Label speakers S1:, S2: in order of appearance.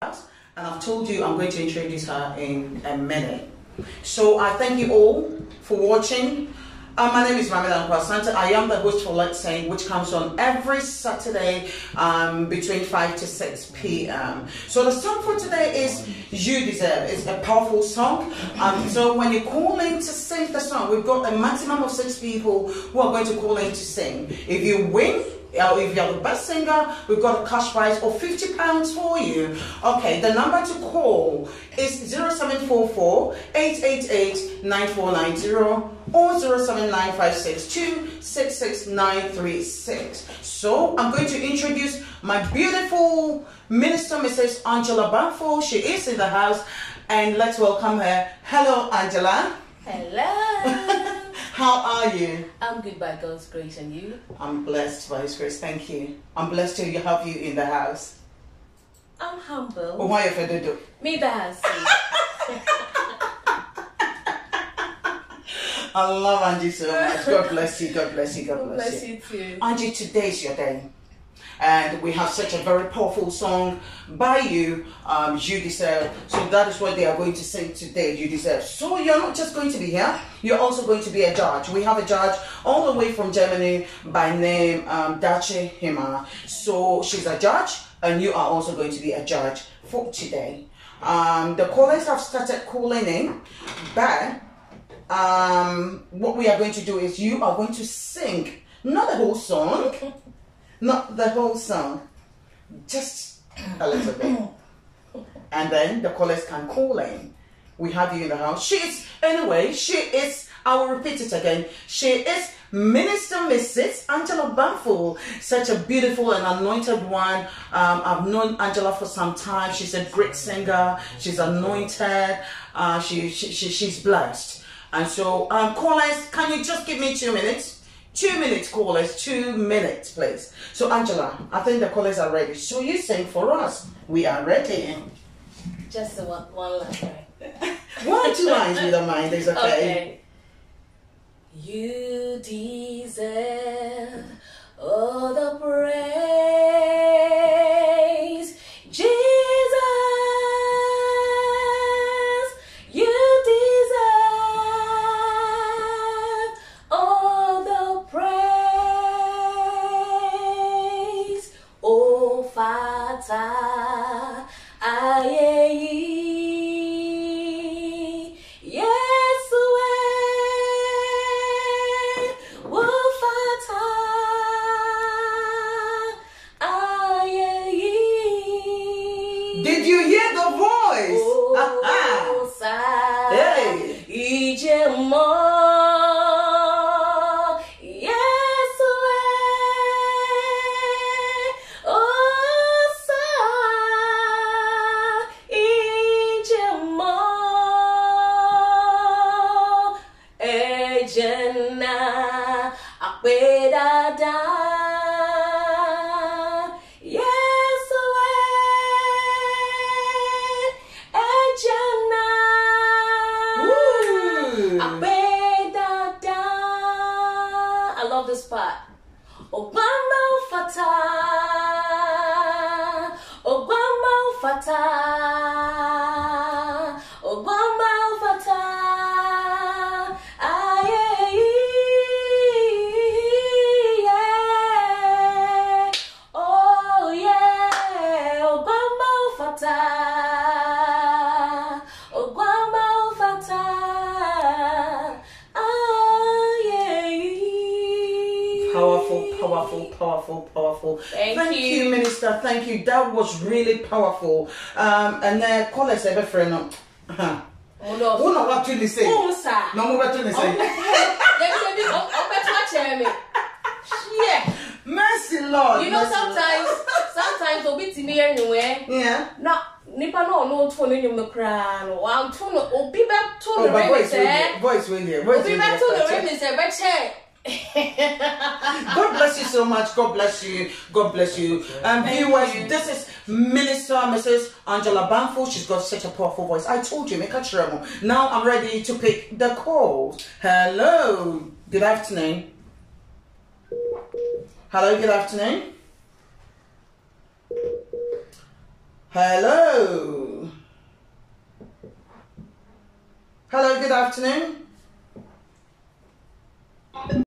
S1: and I've told you I'm going to introduce her in a minute. So I thank you all for watching. My name is Mamela Nkwasanta. I am the host for Let's Sing, which comes on every Saturday between 5 to 6 p.m. So the song for today is You Deserve. It's a powerful song. So when you call in to sing the song, we've got a maximum of 6 people who are going to call in to sing. If you win, if you're the best singer, we've got a cash prize of £50 for you. Okay, the number to call is 0744 888 9490 or 079562 66936. So I'm going to introduce my beautiful minister, Mrs. Angela Banfo. She is in the house, and let's welcome her. Hello, Angela.
S2: Hello.
S1: How are you?
S2: I'm good by God's grace, and you?
S1: I'm blessed by His grace. Thank you. I'm blessed to have you in the house.
S2: I'm humble.
S1: Oh, why you do?
S2: Me that's
S1: I love Angie so much. God bless you. God bless you. God bless you.
S2: You too.
S1: Angie, today is your day. And we have such a very powerful song by you, You Deserve. So that is what they are going to sing today, You Deserve. So you're not just going to be here, you're also going to be a judge. We have a judge all the way from Germany by name Dace Hima. So she's a judge, and you are also going to be a judge for today. The callers have started calling in, but what we are going to do is you are going to sing, not the whole song. Not the whole song, just a little bit. And then the callers can call in. We have you in the house. I will repeat it again. She is Minister Mrs. Angela Banfo. Such a beautiful and anointed one. I've known Angela for some time. She's a great singer. She's anointed. She's blessed. And so, callers, can you just give me 2 minutes? 2 minutes, callers, 2 minutes, please. So, Angela, I think the callers are ready. So, you sing for us. We are ready.
S2: Just one line, right?
S1: 1 or 2 lines, we don't mind. It's okay.
S2: Okay. You deserve all the praise, Jesus. You deserve all the praise. Oh, Father, yes, oh, Father,
S1: did you hear the voice?
S2: Oh,
S1: Hey.
S2: Ijemo. Yes, oh, Ijemo. Ejena akwedada. Yes, Ejena akwedada. I love this part. Obama Fata, Obama Fata, Obama Fata. Oh yeah, Obama Fata, Obama Fata.
S1: Powerful, powerful, powerful, powerful.
S2: Thank you.
S1: Minister. Thank you. That was really powerful. And then callers ever friend.
S2: Oh
S1: Who know what you say?
S2: no, sir.
S1: No, what you say?
S2: Yeah.
S1: Mercy, Lord.
S2: You know,
S1: mercy,
S2: sometimes obi ti me anywhere.
S1: Yeah.
S2: Na nipa no to no nyum no kra no. Wan to no obi be to no
S1: but
S2: remix eh.
S1: voice will hear.
S2: Obi be to no remix eh be che.
S1: God bless you so much. God bless you. God bless you. Viewers, this is Minister Mrs. Angela Banfo. She's got such a powerful voice. I told you, make a tremor. Now I'm ready to pick the calls. Hello. Good afternoon. Hello. Good afternoon. Hello. Hello, good afternoon.